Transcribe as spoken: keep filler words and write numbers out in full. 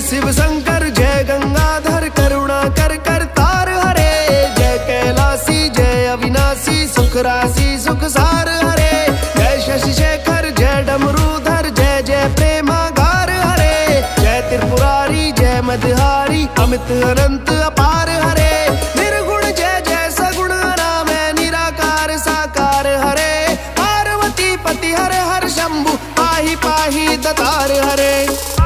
शिव शंकर जय गंगाधर करुणा कर कर तार हरे, जय कैलासी जय अविनाशी सुख राशि सुख सार हरे, जय शशि शेखर जय डमरूधर जय जय प्रेमागार हरे, जय त्रिपुरारी जय मदहारी अमित अनंत अपार हरे, निर्गुण जय जय सगुण नाम है निराकार साकार हरे, पार्वती पति हर हर शंभु पाहि पाहि दतार हरे।